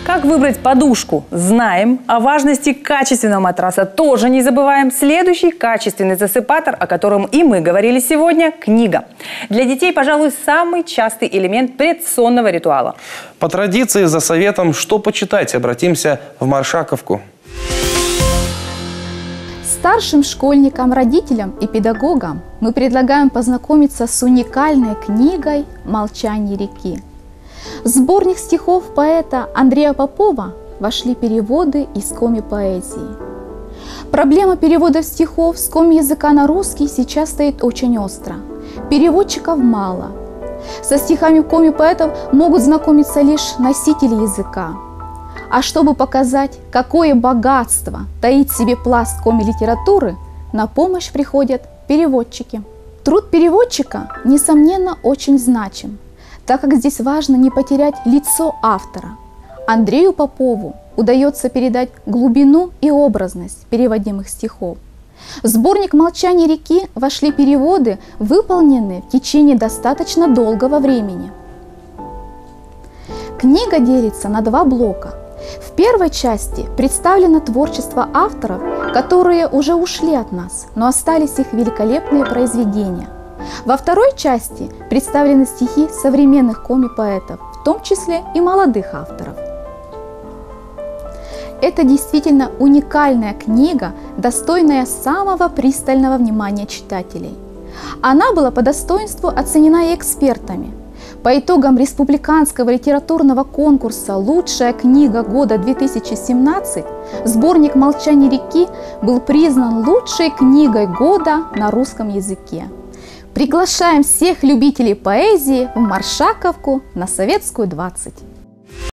Как выбрать подушку? Знаем. О важности качественного матраса тоже не забываем. Следующий качественный засыпатор, о котором и мы говорили сегодня – книга. Для детей, пожалуй, самый частый элемент предсонного ритуала. По традиции, за советом, что почитать, обратимся в Маршаковку. Старшим школьникам, родителям и педагогам мы предлагаем познакомиться с уникальной книгой «Молчание реки». В сборник стихов поэта Андрея Попова вошли переводы из коми-поэзии. Проблема переводов стихов с коми-языка на русский сейчас стоит очень остро. Переводчиков мало. Со стихами коми-поэтов могут знакомиться лишь носители языка. А чтобы показать, какое богатство таит в себе пласт коми-литературы, на помощь приходят переводчики. Труд переводчика, несомненно, очень значим, так как здесь важно не потерять лицо автора. Андрею Попову удается передать глубину и образность переводимых стихов. В сборник «Молчание реки» вошли переводы, выполненные в течение достаточно долгого времени. Книга делится на два блока. В первой части представлено творчество авторов, которые уже ушли от нас, но остались их великолепные произведения. Во второй части представлены стихи современных коми-поэтов, в том числе и молодых авторов. Это действительно уникальная книга, достойная самого пристального внимания читателей. Она была по достоинству оценена и экспертами. По итогам республиканского литературного конкурса «Лучшая книга года 2017» сборник «Молчание реки» был признан лучшей книгой года на русском языке. Приглашаем всех любителей поэзии в Маршаковку на Советскую, 20.